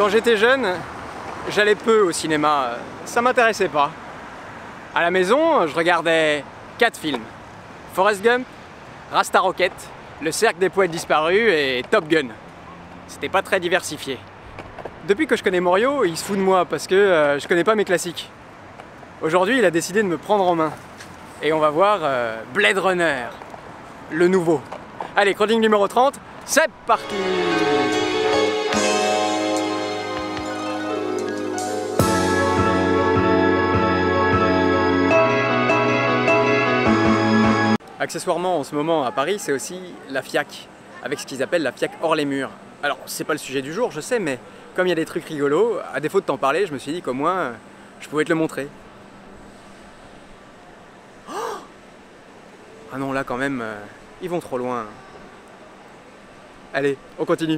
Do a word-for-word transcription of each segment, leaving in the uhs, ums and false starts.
Quand j'étais jeune, j'allais peu au cinéma, ça m'intéressait pas. À la maison, je regardais quatre films. Forrest Gump, Rasta Rocket, Le Cercle des Poètes Disparus et Top Gun. C'était pas très diversifié. Depuis que je connais Morio, il se fout de moi parce que euh, je connais pas mes classiques. Aujourd'hui, il a décidé de me prendre en main. Et on va voir euh, Blade Runner, le nouveau. Allez, chronique numéro trente, c'est parti! Accessoirement, en ce moment à Paris, c'est aussi la FIAC, avec ce qu'ils appellent la FIAC hors les murs. Alors, c'est pas le sujet du jour, je sais, mais comme il y a des trucs rigolos, à défaut de t'en parler, je me suis dit qu'au moins, je pouvais te le montrer. Oh, ah non, là quand même, euh, ils vont trop loin. Allez, on continue.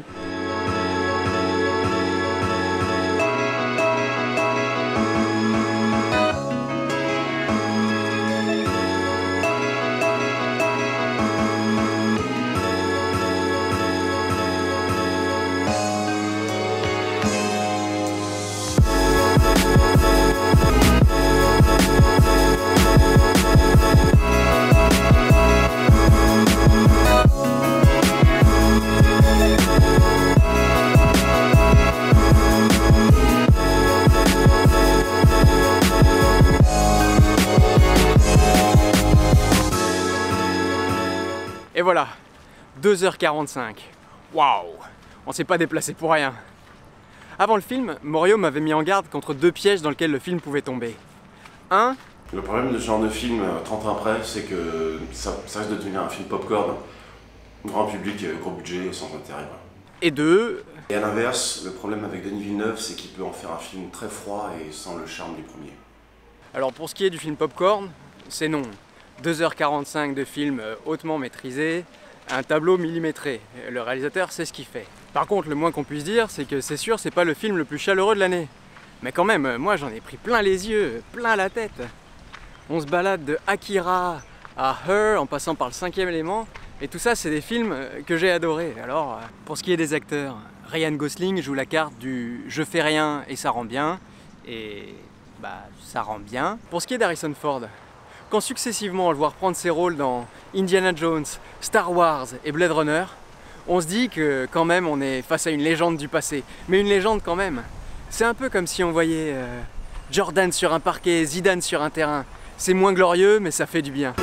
Et voilà, deux heures quarante-cinq. Waouh, on s'est pas déplacé pour rien. Avant le film, Morio m'avait mis en garde contre deux pièges dans lesquels le film pouvait tomber. Un... Le problème de ce genre de film, trente ans après, c'est que ça, ça risque de devenir un film popcorn, grand public, gros budget, sans intérêt. Et deux... Et à l'inverse, le problème avec Denis Villeneuve, c'est qu'il peut en faire un film très froid et sans le charme du premier. Alors pour ce qui est du film popcorn, c'est non. deux heures quarante-cinq de film hautement maîtrisé, un tableau millimétré. Le réalisateur sait ce qu'il fait. Par contre, le moins qu'on puisse dire, c'est que c'est sûr, c'est pas le film le plus chaleureux de l'année. Mais quand même, moi j'en ai pris plein les yeux, plein la tête. On se balade de Akira à Her, en passant par le cinquième élément, et tout ça, c'est des films que j'ai adorés. Alors, pour ce qui est des acteurs, Ryan Gosling joue la carte du « je fais rien et ça rend bien », et bah, ça rend bien. Pour ce qui est d'Harrison Ford, quand successivement on le voit reprendre ses rôles dans Indiana Jones, Star Wars et Blade Runner, on se dit que quand même on est face à une légende du passé. Mais une légende quand même. C'est un peu comme si on voyait euh, Jordan sur un parquet, Zidane sur un terrain. C'est moins glorieux, mais ça fait du bien.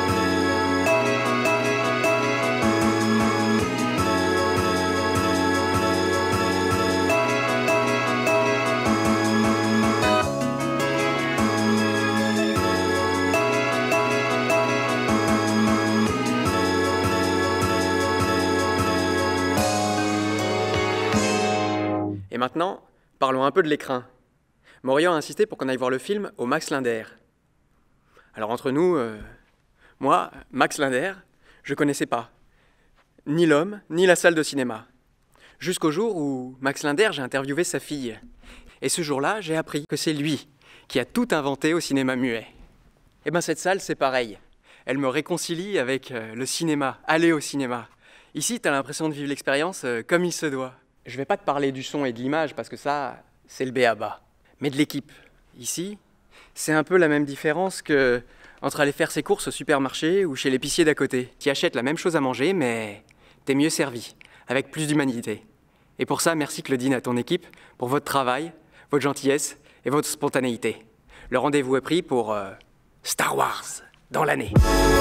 Et maintenant, parlons un peu de l'écrin. Morio a insisté pour qu'on aille voir le film au Max Linder. Alors entre nous, euh, moi, Max Linder, je connaissais pas ni l'homme, ni la salle de cinéma. Jusqu'au jour où Max Linder, j'ai interviewé sa fille. Et ce jour-là, j'ai appris que c'est lui qui a tout inventé au cinéma muet. Et bien cette salle, c'est pareil. Elle me réconcilie avec euh, le cinéma, aller au cinéma. Ici, t'as l'impression de vivre l'expérience euh, comme il se doit. Je vais pas te parler du son et de l'image parce que ça, c'est le b a ba. Mais de l'équipe. Ici, c'est un peu la même différence que entre aller faire ses courses au supermarché ou chez l'épicier d'à côté. Tu achètes la même chose à manger, mais t'es mieux servi, avec plus d'humanité. Et pour ça, merci Claudine à ton équipe pour votre travail, votre gentillesse et votre spontanéité. Le rendez-vous est pris pour euh, Star Wars dans l'année.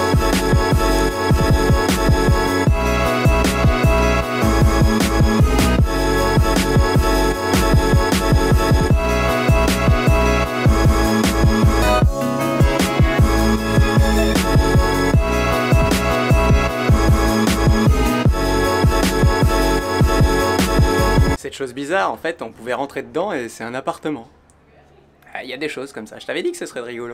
Cette chose bizarre, en fait, on pouvait rentrer dedans et c'est un appartement. Il y a des choses comme ça, je t'avais dit que ce serait rigolo.